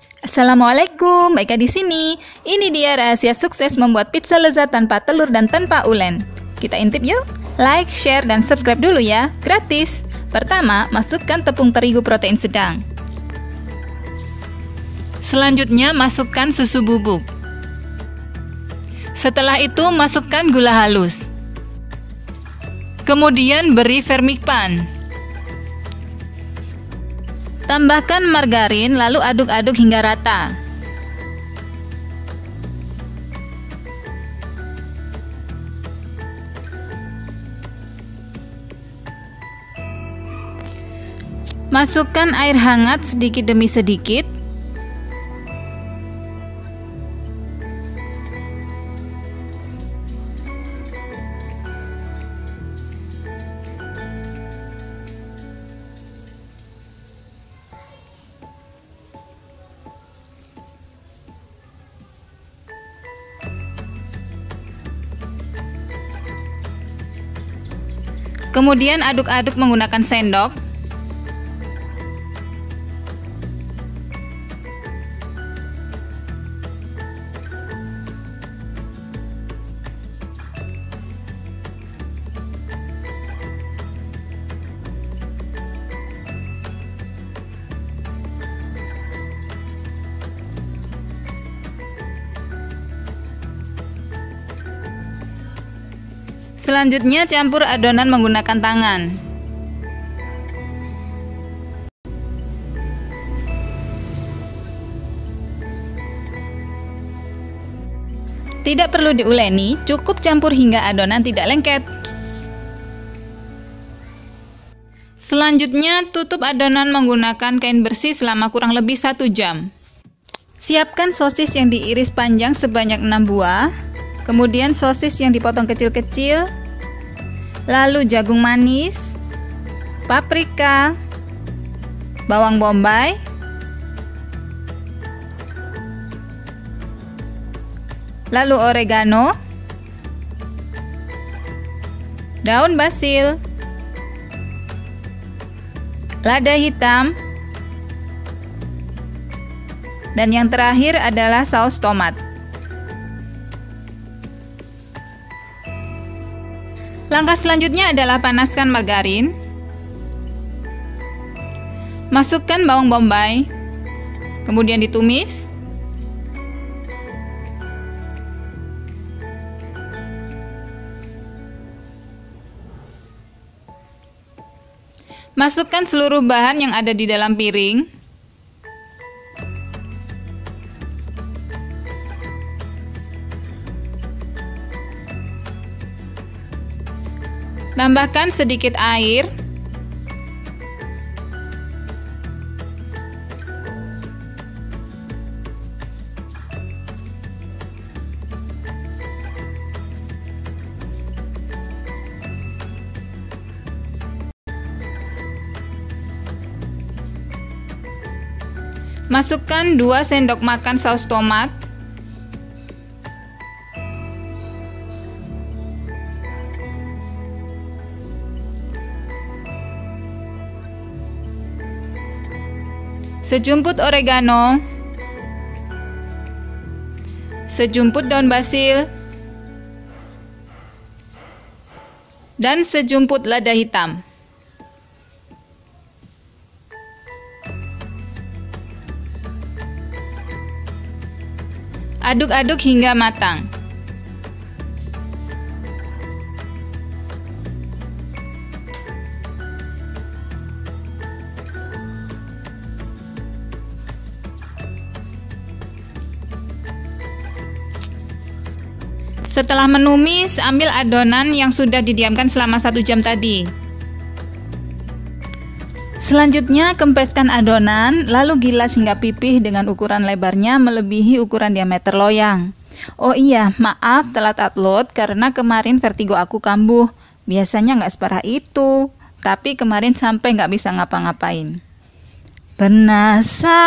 Assalamualaikum, Eka di sini. Ini dia rahasia sukses membuat pizza lezat tanpa telur dan tanpa ulen. Kita intip yuk. Like, share, dan subscribe dulu ya. Gratis. Pertama, masukkan tepung terigu protein sedang. Selanjutnya, masukkan susu bubuk. Setelah itu, masukkan gula halus. Kemudian beri vermipan. Tambahkan margarin, lalu aduk-aduk hingga rata. Masukkan air hangat sedikit demi sedikit. Kemudian aduk-aduk menggunakan sendok. Selanjutnya campur adonan menggunakan tangan. Tidak perlu diuleni, cukup campur hingga adonan tidak lengket. Selanjutnya tutup adonan menggunakan kain bersih selama kurang lebih 1 jam. Siapkan sosis yang diiris panjang sebanyak 6 buah. Kemudian sosis yang dipotong kecil-kecil, lalu jagung manis, paprika, bawang bombay, lalu oregano, daun basil, lada hitam, dan yang terakhir adalah saus tomat. Langkah selanjutnya adalah panaskan margarin. Masukkan bawang bombay. Kemudian ditumis. Masukkan seluruh bahan yang ada di dalam piring. Tambahkan sedikit air. Masukkan 2 sendok makan saus tomat. Sejumput oregano, sejumput daun basil, dan sejumput lada hitam. Aduk-aduk hingga matang. Setelah menumis, ambil adonan yang sudah didiamkan selama 1 jam tadi. Selanjutnya, kempeskan adonan, lalu gilas hingga pipih dengan ukuran lebarnya melebihi ukuran diameter loyang. Oh iya, maaf telat upload karena kemarin vertigo aku kambuh. Biasanya nggak separah itu, tapi kemarin sampai nggak bisa ngapa-ngapain. Pernah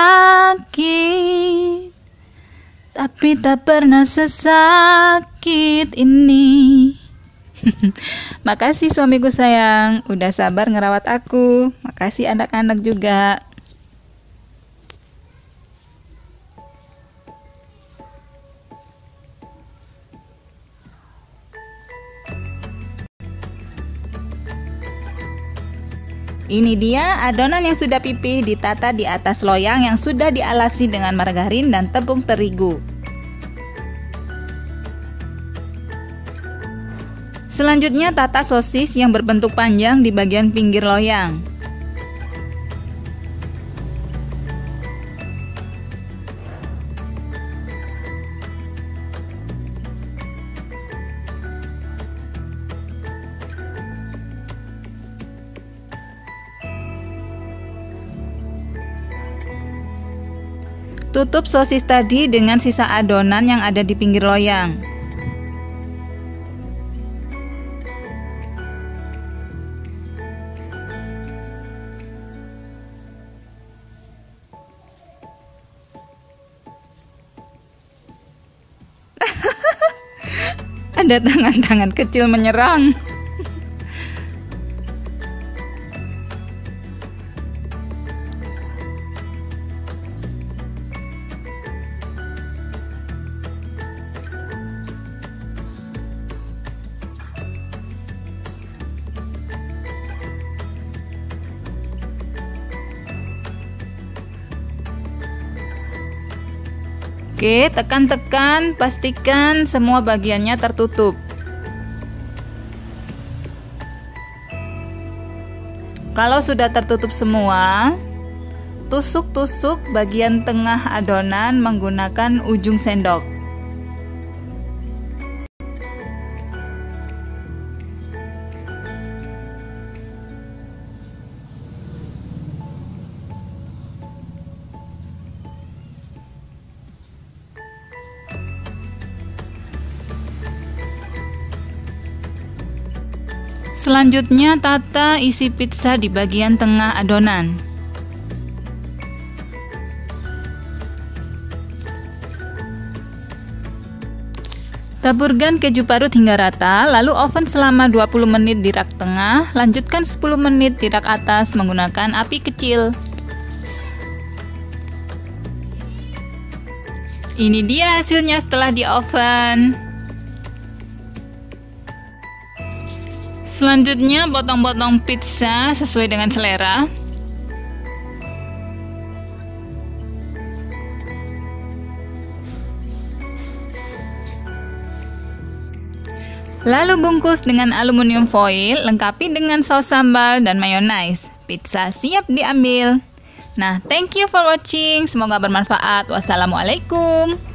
sakit, tapi tak pernah sesakit ini. Makasih suamiku sayang, udah sabar ngerawat aku. Makasih anak-anak juga. Ini dia adonan yang sudah pipih ditata di atas loyang yang sudah dialasi dengan margarin dan tepung terigu. Selanjutnya tata sosis yang berbentuk panjang di bagian pinggir loyang. Tutup sosis tadi dengan sisa adonan yang ada di pinggir loyang. Ada tangan-tangan kecil menyerang. Oke, tekan-tekan, pastikan semua bagiannya tertutup. Kalau sudah tertutup semua, tusuk-tusuk bagian tengah adonan menggunakan ujung sendok. Selanjutnya tata isi pizza di bagian tengah adonan. Taburkan keju parut hingga rata, lalu oven selama 20 menit di rak tengah, lanjutkan 10 menit di rak atas menggunakan api kecil. Ini dia hasilnya setelah di oven. Selanjutnya potong-potong pizza sesuai dengan selera. Lalu bungkus dengan aluminium foil, lengkapi dengan saus sambal dan mayonaise. Pizza siap diambil. Nah, thank you for watching. Semoga bermanfaat. Wassalamualaikum.